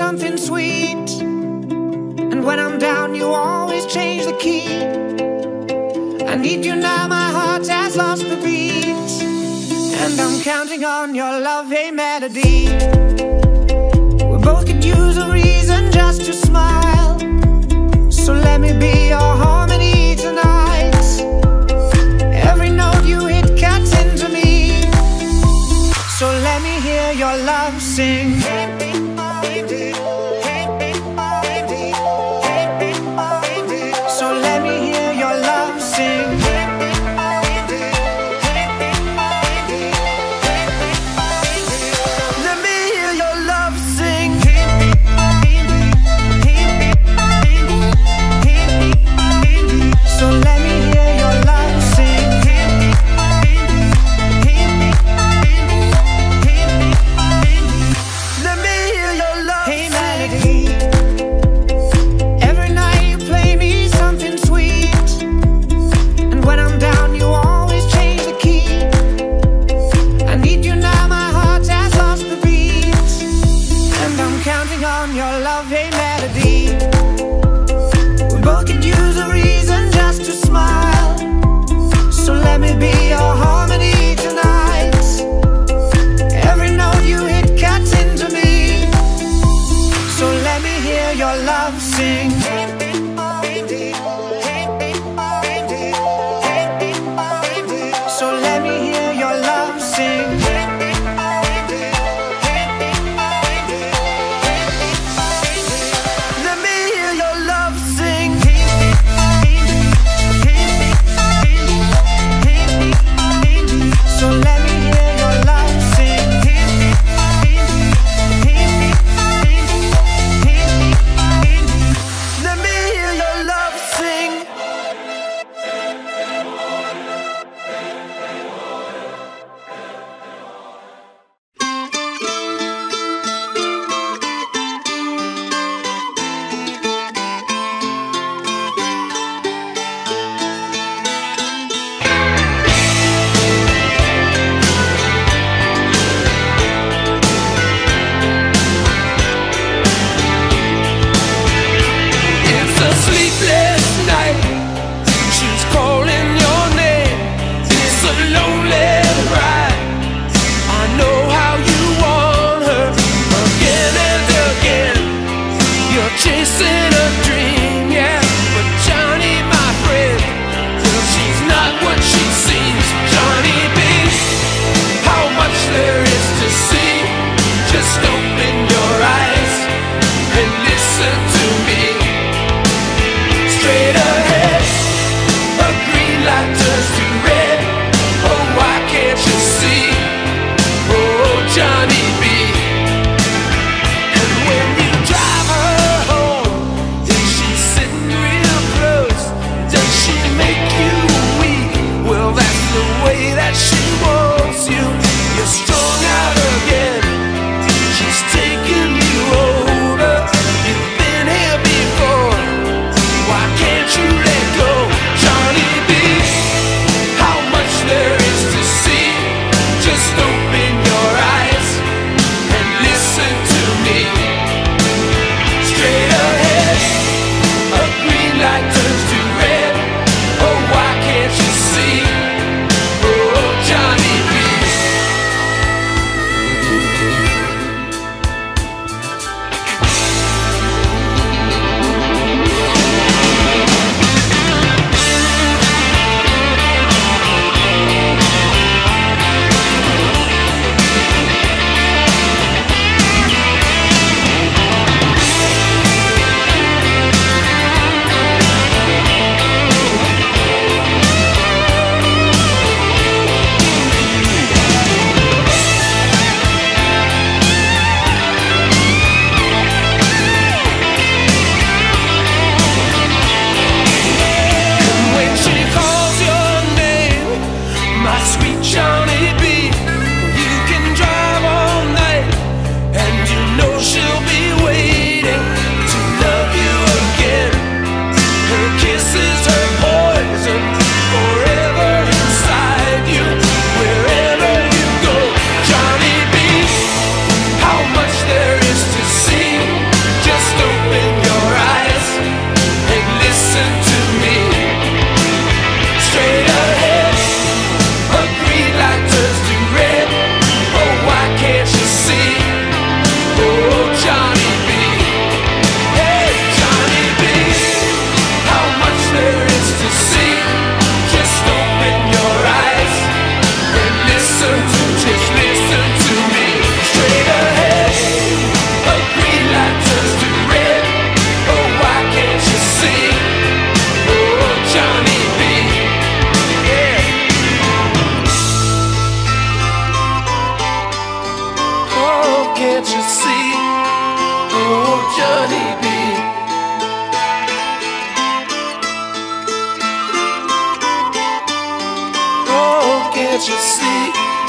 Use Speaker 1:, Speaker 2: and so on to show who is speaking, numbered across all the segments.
Speaker 1: something sweet. And when I'm down, you always change the key. I need you now, my heart has lost the beat. And I'm counting on your love, a melody. We both could use a reason just to smile. So let me be your harmony tonight. Every note you hit cuts into me. So let me hear your love sing. So let me hear your love sing. Let me hear your love sing. Johnny B. Yeah. Oh, can't you see? Oh, Johnny B. Oh, can't you see?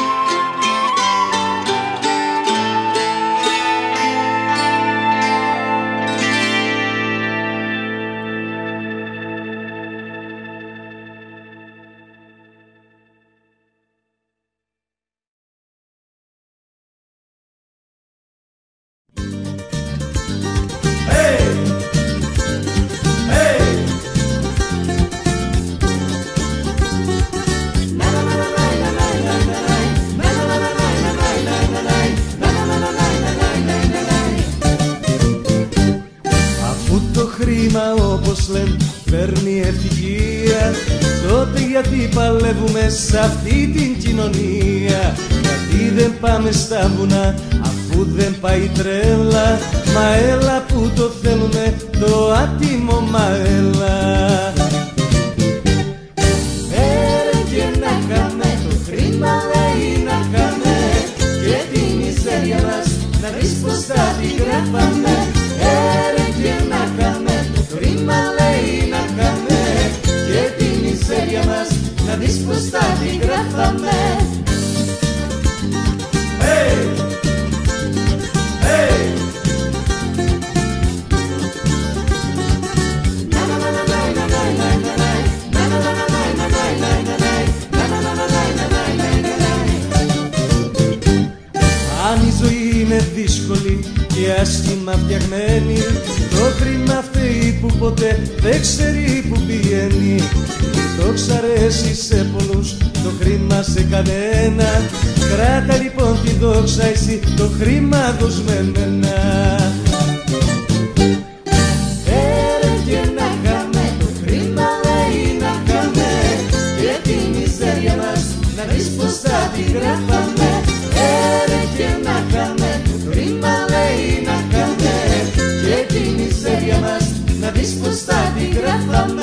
Speaker 2: Όπως λένε φέρνει ευτυχία, τότε γιατί παλεύουμε σε αυτή την κοινωνία? Γιατί δεν πάμε στα βουνά αφού δεν πάει τρέλα? Μα έλα που το θέλουμε το άτιμο, μα έλα. Και να χάμε το χρήμα, λέει να χάμε, και τη μιζέρια μας να δεις πως θα τη γράφαμε. Και να χάμε το χρήμα, λέει να χάμε, και τη μιζέρια μας να δεις πως θα τη γράφαμε. Αν η ζωή είναι δύσκολη και άσχημα φτιαγμένη, το χρήμα φταίει που ποτέ δεν ξέρει που πηγαίνει. Το ξαρέσει σε πολλούς, το χρήμα σε κανένα. Κράτα λοιπόν τη δόξα εσύ, το χρήμα δώσ' με εμένα. Και να χάμε το χρήμα, λέει να χάμε, και τη μιζέρια μας να δεις πως θα τη γράφαμε. Και να χάμε το χρήμα, λέει να χάμε, και τη μιζέρια μας να δεις πως θα τη γράφαμε.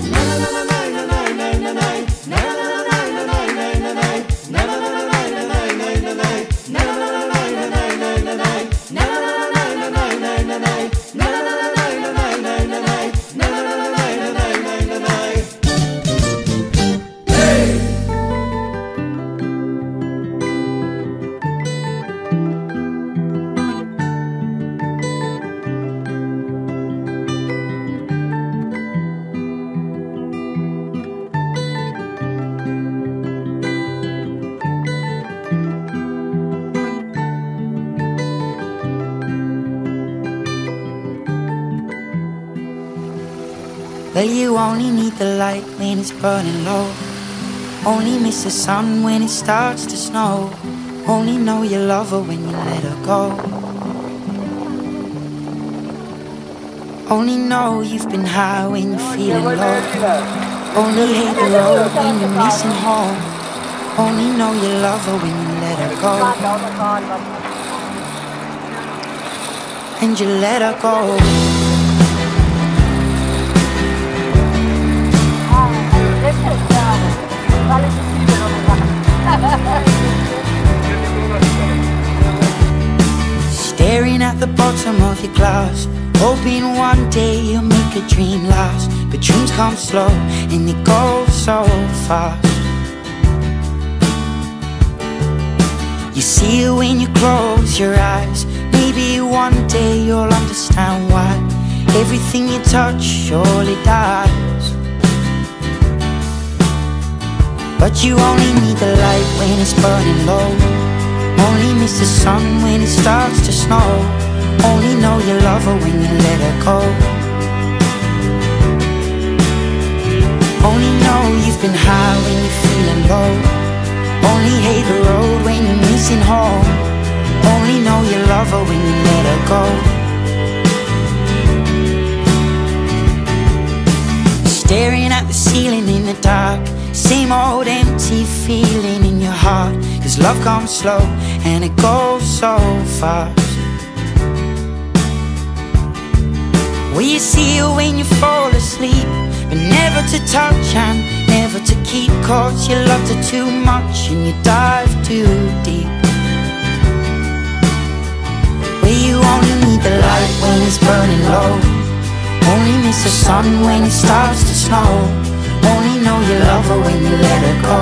Speaker 3: Well, you only need the light when it's burning low. Only miss the sun when it starts to snow. Only know you love her when you let her go. Only know you've been high when you're feeling low. Only hate the road when you're missing home. Only know you love her when you let her go. And you let her go. Staring at the bottom of your glass, hoping one day you'll make a dream last. But dreams come slow and they go so fast. You see it when you close your eyes. Maybe one day you'll understand why everything you touch surely dies. But you only need the light when it's burning low. Only miss the sun when it starts to snow. Only know you love her when you let her go. Only know you've been high when you're feeling low. Only hate the road when you're missing home. Only know you love her when you let her go. Staring at the ceiling in the dark, same old empty feeling in your heart. 'Cause love comes slow and it goes so fast. Will you see her when you fall asleep? but never to touch and never to keep, 'cause you loved her too much and you dive too deep. Where you only need the light when it's burning low, only miss the sun when it starts to snow, only know you love her when you let her go.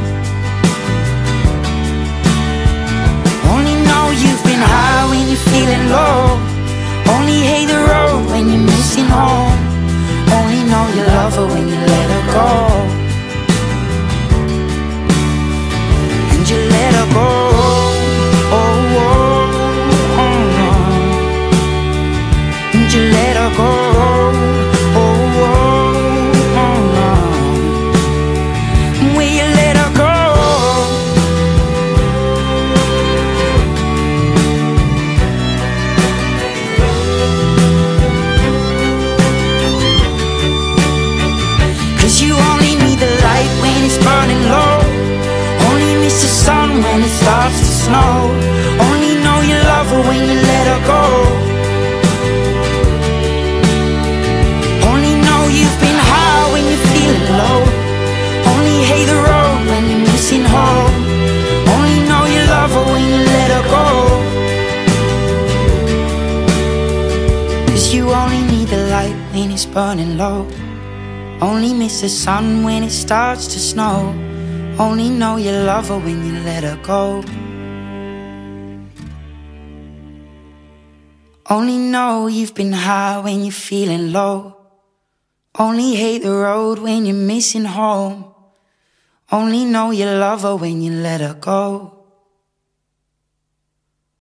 Speaker 3: Only know you've been high when you're feeling low, only hate the road when you're missing home, only know you love her when you let her go. And you let her go. Oh, oh, oh, oh. And you let her go. Oh, oh, oh, oh. Will you let her go? You only need the light when it's burning low, only miss the sun when it starts to snow, only know you love her when you let her go. Only know you've been high when you're feeling low, only hate the road when you're missing home, only know you love her when you let her go. 'Cause you only need the light when it's burning low, only miss the sun when it starts to snow, only know you love her when you let her go. Only know you've been high when you're feeling low, only hate the road when you're missing home, only know you love her when you let her go.